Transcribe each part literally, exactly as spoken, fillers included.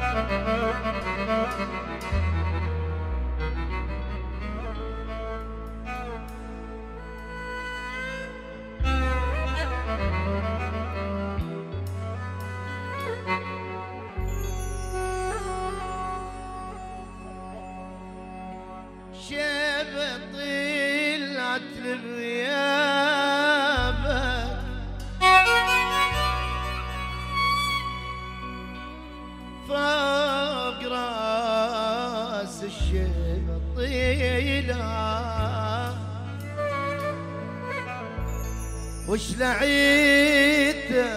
طلعت لغيابك فوق راس الشيبة طيلة وش لعيته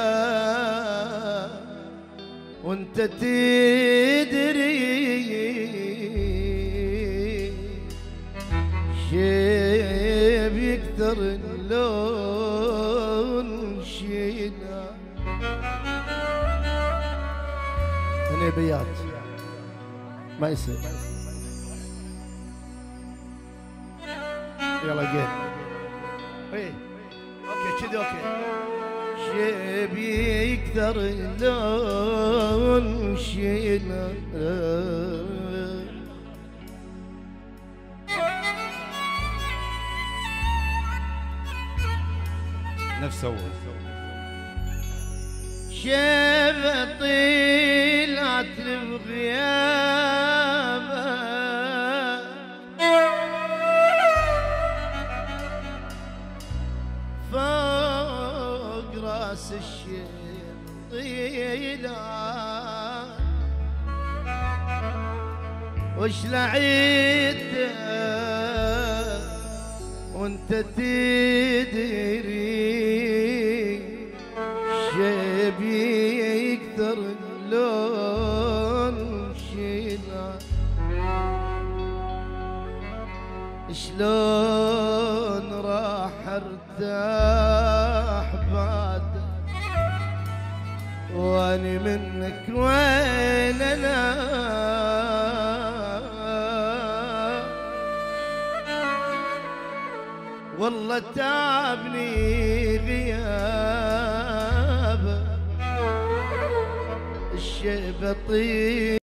وانت تدري شيب يكثر اللون شينا هني بيات ما يصير. يلا جيت ايه اوكي كذي اوكي. شيب يكثر اللون شينا نفس أول. شيبة طلعت بغيابك فوق راس الشيب طيلة وش لعيته وانت تدري شيب يكثر اللون شينا شلون راح ارتاح بعد واني منك وين انا والله تعبني غياب الشيبة طيب